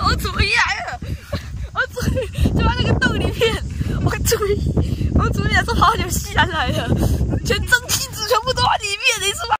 我主鱼来了，我主鱼就在那个洞里面，我主鱼也是好久吸上来了，全蒸汽子全部都在里面，你是吧？